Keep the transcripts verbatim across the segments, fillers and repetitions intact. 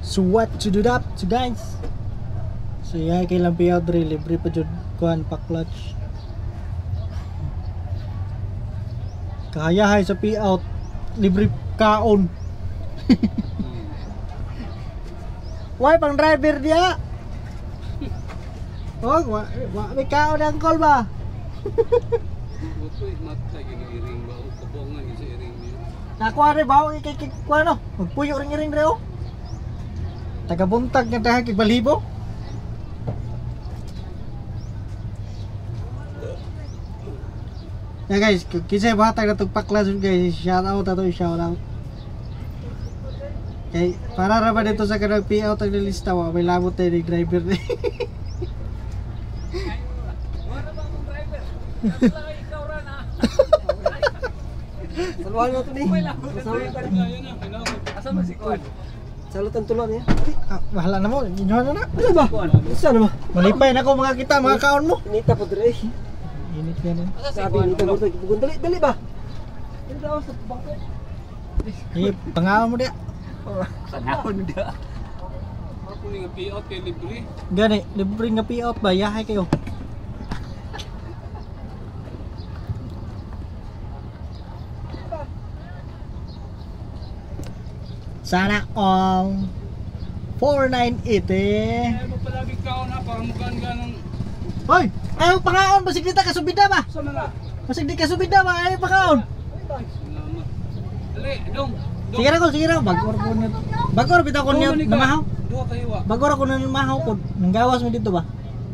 So what to do that so guys? So yeah, kailang payout rin, libre pa dyan kuhan pa clutch. Kahayahay sa payout, libre kaon. Why pang driver dia? Oh, wa, wa may kaon ang call ba? Buto matay gini iring ba o kabongan sa iring niya. Nakuha rin ba? Kay kay kuha no? Magpuyo ring-ring rin o. Tagabuntag nga dahil kay balibo. Yeah guys, kisay batag na itong paklas guys, shout out ato, shout out. Okay, para raman dito sa kanang payout ang nilista mo, may labot tayo ng driver na. Salwahan mo ito ni. Asa man si Kuan? Salutan tulon niya. Ah, bahala na mo, inyuhan na na. Ano ba? Isa na ba? Malipay na ako mga kita, mga kaon mo. Pinita po dire. Init yan. Sabi ni Tagurto, dali, dali ba? Dali daw sa bangko. Sige, pangaon mo dia. Sanahon dia. Ako ni nga payout kay libre. Gani, libre nga payout ba? Yahay kayo. Sana all four nine eight eh. Ay mo palagi kaon na para mukan ganong Hoy! Ayaw pangaon! Basig di ta kasubida ba? sa mga. Basig di kasubida ba? Ayaw pangaon! Salamat. Dali, dong. Sige na ko, sige na. Bagor ko na. Bagor, bitaw ko niya namahaw. Duha kayo wa. Bagor ako na namahaw ko. Nanggawas mo dito ba?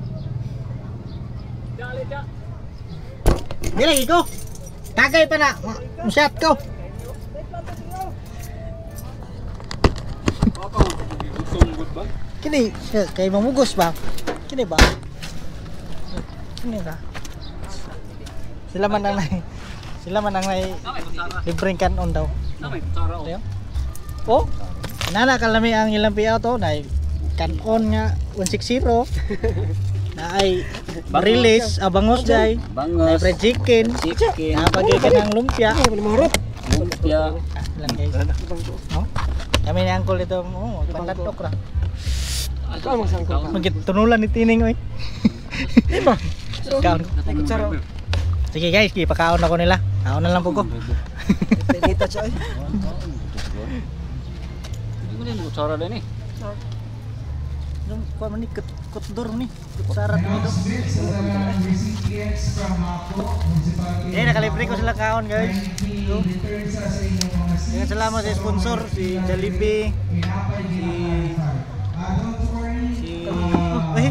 Dali da. Di lagi ko. Tagay pa na. Masyat ko. Papa, gutom gud ba? Kini, kay mamugos ba? Kini ba? Kini ka. Sila man ang nai. Sila man ang nai. Libreng kanon daw. Namay kutsara o. Ayo. Oh, nana kalami ang ilang payout to na kanon nga one sixty na ay release abangos day na Bangos. fried chicken Chicken. na pagay ka ng lumpia Lumpia. lang guys no kami ni angkol ito mo pandatok ra Ikaw ang sangkot. magit tunulan ni tining oy Di ba? kaon Kutsara. sige guys gipakaon ako nila kaon na lang po ko Pinita siya eh. Hindi mo din kutsara din eh. yung kuha man ni kut kutdur ni kutsara dito eh nakalibre ko sila kaon guys so, dengan salamat sa sponsor si Jollibee si si eh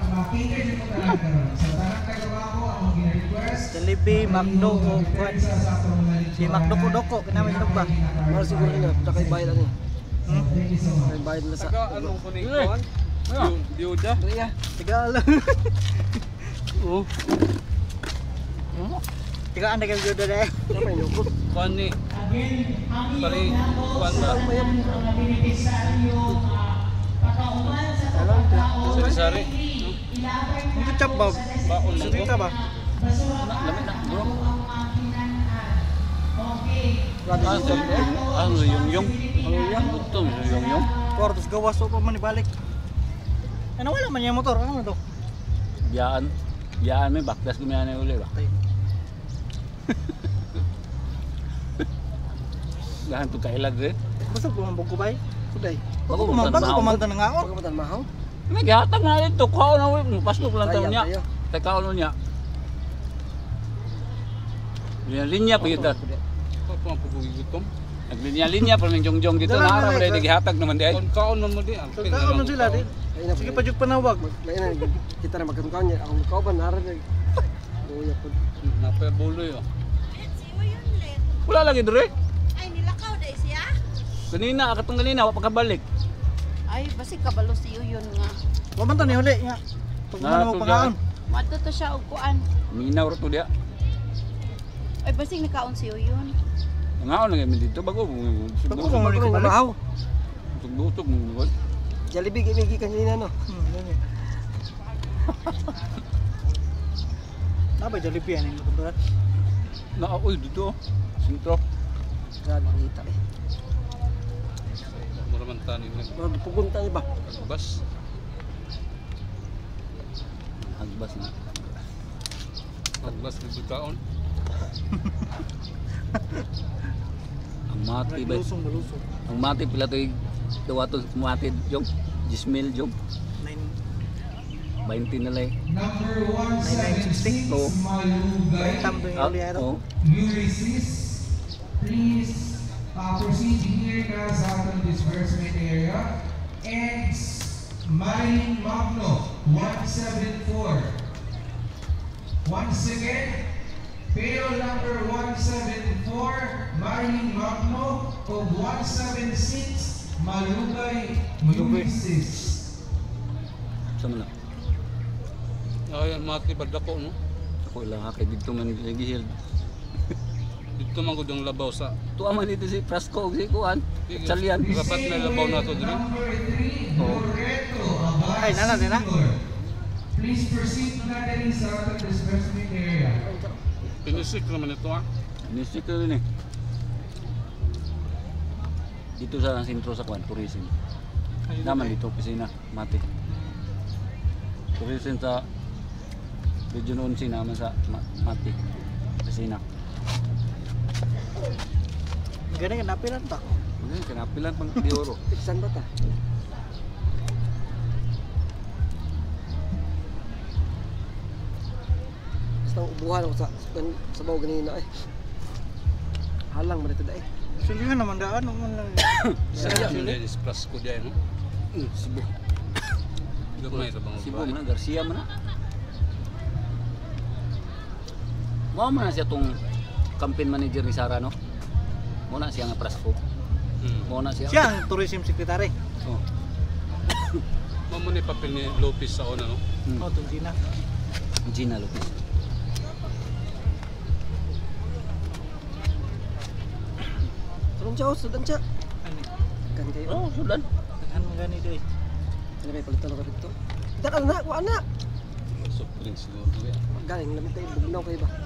Jollibee, McDo o kuan si McDo ko doko kinamay sa ba Para siguro na, nakay bayad ano. hmm? Nakay bayad na sa. Saka anong kuning kuan? Diuda. Dali ah. Tigala Oo. tiga anda kayo judo deh Namay nukot. Kuan ni. Pari kuan ba? Sari-sari. ang kecap ba Baon lang surita ko. ba Lamit na bro. Grabe Ah, dito. ano yung yung? Ano yung? Gutom yung yung. Kuartos gawas o pa man ibalik ano wala man yung motor ano to Biyaan. Biyaan may baklas gumiyan na uli ba? Gahan to kailag rin. basta kumambog ko ba eh kuday Bago bago pumunta kumambog na ako. kumanta na nga ako Pagkamutan mahaw. May gihatag na dito. Kuha na uli. Pasok lang tayo Sayang niya. kayo. Teka ano niya. Linya-linya pa kita. Papa pugugi gutom. Naglinya-linya pa may jongjong dito Dala na na, araw eh. dahil gihatag naman di ay. Kaon man mo di. kaon nun sila di sige pa jug panawag Lain na kita na magkamukaw niya. Ako mukaw ba naran na. Uya po. Napay buloy oh. Siyo yun, Len. Wala lagi dire. Ay, nilakaw dahil siya. Kanina, akatong kanina, wa pa kabalik. Ay, basi kabalo siyo yun nga. wa man to ni uli nga pag Na, ano mo to, pangaon Madto to siya og kuan. Minaw ro to dia. Ay, basi nakaon siyo yun. Ngaon na kami dito bago. bago ko mo ni Ano kabalik mahaw? Tugbutok mo. Jollibee gimigi kanina no. hmm gani nabay Jollibee yan yung kudurat Na oy dito. Sentro. Grabe kita eh. Mura man tanin na Mga pupunta niya ba? agbas. Hagbas na. Agbas dito taon. Ang mati ba? Malusong, malusong. Ang mati pila to yung tawaton mati jog. Jismil jog. Nine, twenty na lang. Number one nine seven six, Oo. Malugay. tam doon yung Ah, uli ano. oh. Ulysses, please uh, proceed here na sa atong disbursement area. And Marilyn Magno, one seven four. Once again, payroll number one seven four, Marilyn Magno, of one seven six, Malugay, Ulysses. Sama na. Ay, ang mati badako no. Ako lang ha kay dito man gihil. Dito man gud ang labaw sa. Tuwa man dito si Prasco si Kuan. Chalian. Rapat na labaw nato diri. Number three, Oh. Loreto, Abad Ay, nana, nana. Senior. Please proceed na din sa atong disbursement area. Pinisik naman ito ha. Nisik ko rin eh. Dito sa sentro sa Kuan, tourism. Naman dito opisina, mati. Tourism sa Region eleven naman sa Ma- Mati. Opisina. Ganun yung napilan pa. Ano kanapilan pang di oro. Tiksan ba ta? Basta ubuhan ako sa sa baw ganina eh. Halang mo dito da eh. Sulihan naman daan. Naman lang. Saya mo din ispas ko diyan no. Mm, Cebu. Gamay ra bang Cebu bahay. man na, Garcia man na. Mao man na siya tong campaign manager ni Sara no. Mo na siya nga Prasco. Hmm. Mo na siya. Siya ang tourism secretary. Oh. Mamo ni papel ni Lopez sa una no. Mm. Oh, itong Gina. Gina Lopez. Tulong siya, oh, sudan siya. Ano? Kan kayo. Oh, sudan. Ano mo gani doy? Ano may palitan ako dito? Dan anak ko anak. Soft drinks siguro ya. Galing lamit tayo bugnaw kayo ba?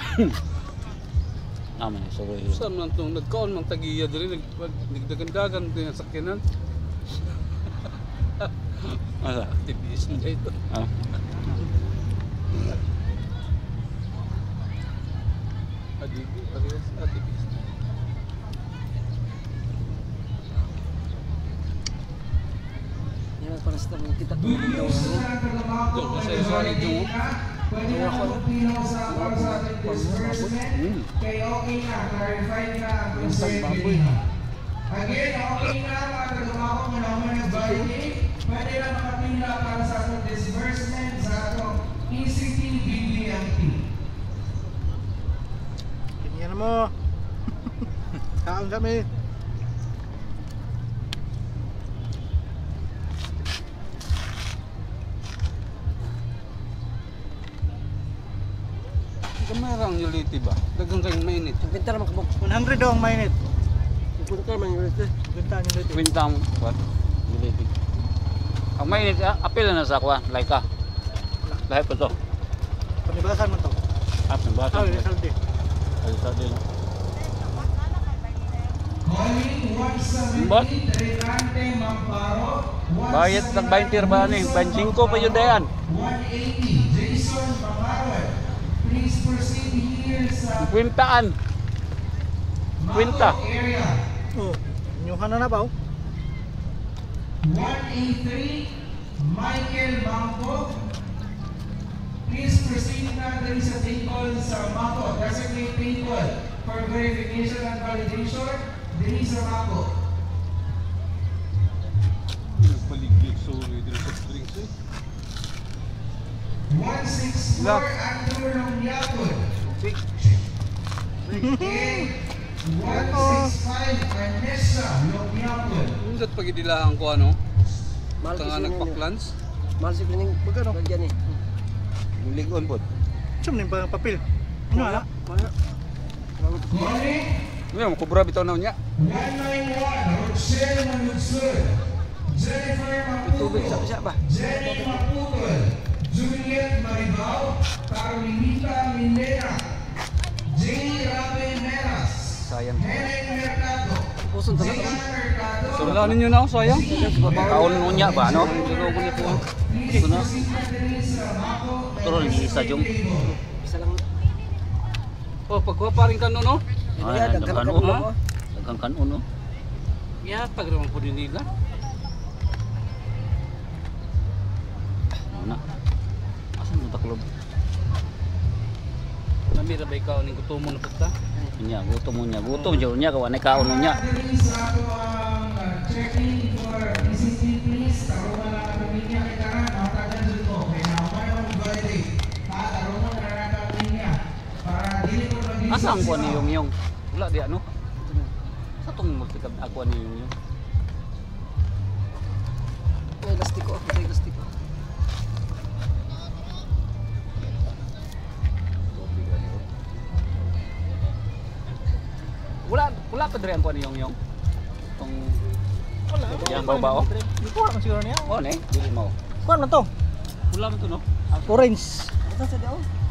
Naman eh, sorry. Sa man tong nagkaon mang tagiya diri nagdagan-dagan din ang sakyanan. Asa? Activist na ito. Ah. Adibi, parehas activist. Yan ang para sa tamo kita bugnaw. Doon ko sa isa ni Jung. Pwede na mag-opino sa para sa ating disbursement. Mm. Kaya okay na, clarified na ang concern kanina. Again, okay na mga tagamako mo naman nag-validate. Pwede na makapila para sa atong disbursement sa atong E C T B B M P. Ganyan mo. Kaon kami. Gamay ra ang utility ba? Dagang kayong mainit. Pinta naman kabog. one hundred daw ang mainit. Punta man yung rest. Benta niyo dito. Quintang what? Dili. Ang mainit ah, apil na sa Kuan, Laika. Lahat pa to. Panibasan mo to. At ng bata. Ah, saldi. Ay, sa din. Calling one Bot? seventy, Trinante Mamparo. Bayad ng twenty ba ni? twenty-five pa yun dayan. one eighty, Jason Pamaroy. Please proceed here sa Quintaan. Quinta. Mako area. Oh, nyuhan na na ba? oh? one eighty-three, Michael Mangko. Please proceed na din sa table sa Mako. Designate table for verification and validation. Din sa Mako. Paligid sorry diri sa drinks eh. one sixty-four, Andrew Longyapon. And one sixty-five, Anessa Longyapon. Undat pagidilaan ko ano. Mahal Tanga kasi ninyo. nagpaklans. Mahal si Klining. Magkano? Lagyan eh. Ligon po. Sum ni ba papel? Ano ala? Wala. Calling Ngayon, kubra bitaw na niya. one ninety-one, Rochelle Manudsud. Jennifer Tubig sa Maputo. siya ba? Jenny Maputol. Juliet Maribao. Carmelita Minera. J. Rabe Meras. Sayang. Helen Mercado. Puson talaga. So, wala ninyo na ako sayang. Kaon nunya ba no? Sunog ko nito. Ito na. Turo ni isa jung. Isa lang. Oh, pagkuha pa rin kanon, no? Ay, Iya, daghan daghan ka uno. mo. Dagang kanon no. Ya, pag naman po din nila. Ano na? Asan mo taklob? Namira ba ikaw ning gutom mo na pagta? Nya, gutom mo nya. Gutom jud nya kawan ay kaon nya. Sa ato ang checking for visiting please. Tarungan lang ang pamilya kita ka. Matagan dito ko. Kaya naman ang birthday. Ha, tarungan na lang ang pamilya. Para dili ko maging Asa ang kuan ni yung yung? Wala di ano? Sa tong magtikab ako ni yung yung. May lastiko, may lastiko. Wala wala pa diri ang kuan ni yung yung. Tong Wala. yang baw-baw. Di kuha man siguro niya. Oh ne, dili mo. Kuha man to. Wala man to no. Orange. Ito sa daw.